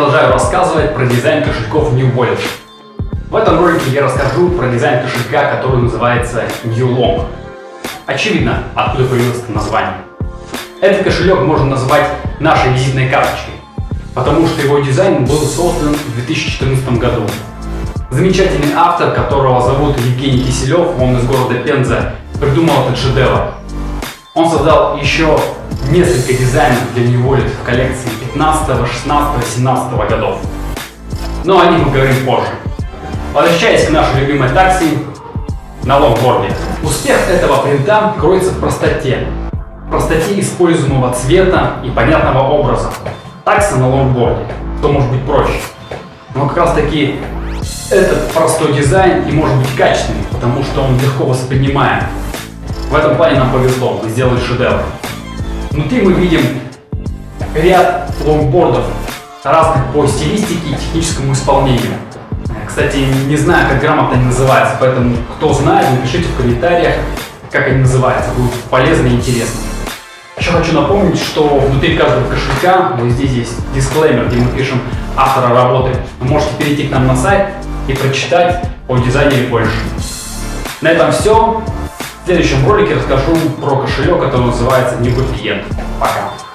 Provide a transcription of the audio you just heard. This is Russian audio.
продолжаю рассказывать про дизайн кошельков New Wallet. В этом ролике я расскажу про дизайн кошелька, который называется New Long. Очевидно, откуда появилось это название. Этот кошелек можно назвать нашей визитной карточкой, потому что его дизайн был создан в 2014 году. Замечательный автор, которого зовут Евгений Киселев, он из города Пенза, придумал этот шедевр. Он создал еще несколько дизайнов для New Wallet в коллекции 15, 16, 17 годов. Но о них мы говорим позже. Возвращаясь к нашей любимой такси на лонгборде. Успех этого принта кроется в простоте. В простоте используемого цвета и понятного образа. Такса на лонгборде, что может быть проще. Но как раз таки этот простой дизайн и может быть качественный, потому что он легко воспринимаем. В этом плане нам повезло, мы сделали шедевр. Внутри мы видим ряд лонгбордов, разных по стилистике и техническому исполнению. Кстати, не знаю, как грамотно они называются, поэтому кто знает, напишите в комментариях, как они называются, будет полезно и интересно. Еще хочу напомнить, что внутри каждого кошелька, вот здесь есть дисклеймер, где мы пишем автора работы. Вы можете перейти к нам на сайт и прочитать о дизайнере больше. На этом все. В следующем ролике расскажу про кошелек, который называется New Good Client. Пока!